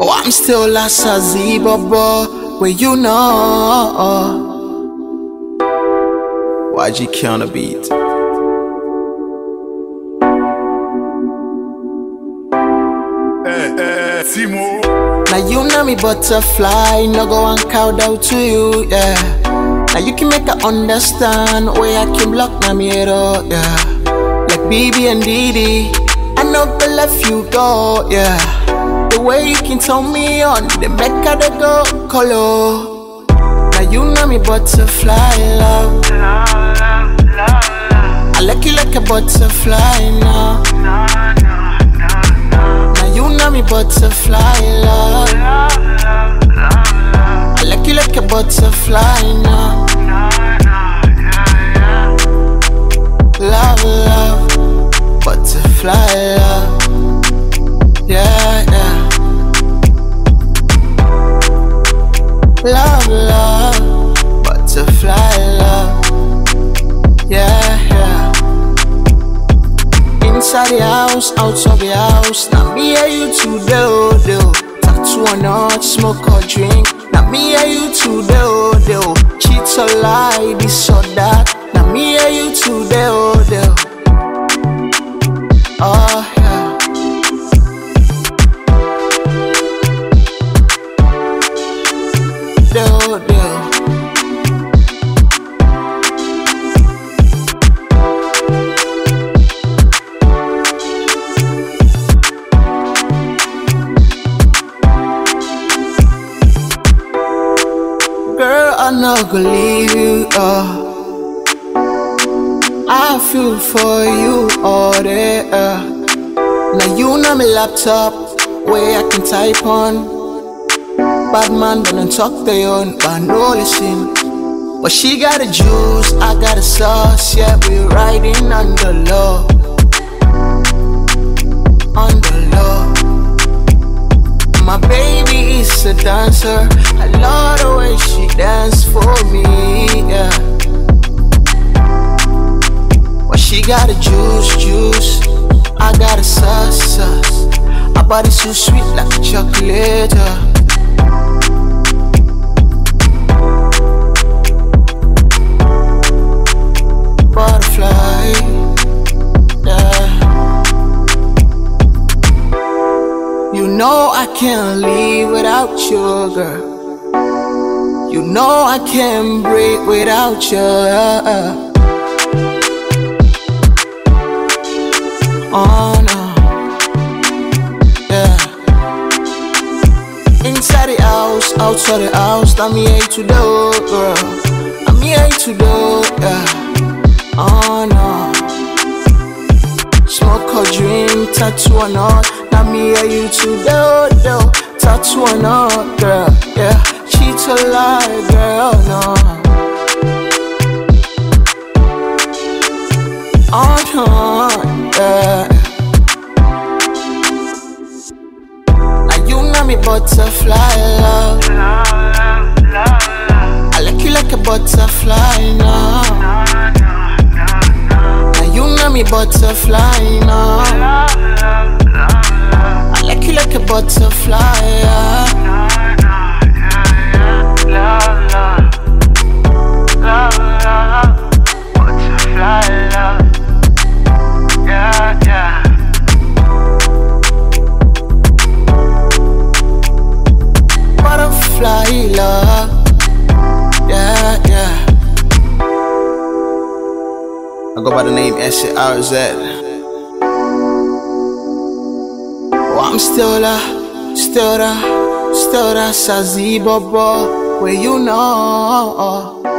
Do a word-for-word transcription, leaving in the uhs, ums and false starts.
Oh, I'm still a Sazi Bobo, where you know. Y G K on the beat. Hey, hey, Timo. Now you know me butterfly, no go and cow down to you, yeah. Now you can make her understand where I can block my mirror, yeah. Like B B and Didi, I know the left you go, yeah. The way you can tell me on, the back of the go color. Now you know me butterfly, love. I like you like a butterfly now. Now you know me butterfly, love. I like you like a butterfly now. Love, love, butterfly, love. Yeah, yeah. Love, love, butterfly, love. Yeah, yeah. Inside the house, outside the house. Now me and you two do, do. Tattoo or not, smoke or drink. Now me and you two do, do. Cheat or lie, this or that. Now me and you two do, do. Oh yeah. Do, do. Girl, I'm not gonna leave you, uh. I feel for you all day, uh. Now you know my laptop, where I can type on. Bad man don't talk their own, but no listen. But she got the juice, I got the sauce, yeah, we riding on the low. On the low. My baby is a dancer, I love the way she dance for me, yeah. But she got the juice, juice, I got the sauce, sauce. Her body so sweet like chocolate, yeah. Butterfly, yeah. You know I can't live without you, girl. You know I can't breathe without you, yeah. Oh no, yeah. Inside the house, outside the house, I'm here to do, girl. I'm here to do, yeah. Oh no. Smoke or drink, tattoo or not. Now me and you to do, do. Tattoo or not, girl, yeah. Cheat or lie, girl, no. Oh no, yeah. Now you know me butterfly, love. I like you like a butterfly now. You know me butterfly now. I like you like a butterfly, yeah. Love, love, love, love, butterfly, love. Yeah, yeah. Butterfly, love. Yeah, yeah. I go by the name S A R Z. Oh, I'm still a, still a, still a Sazi Bobo, where you know.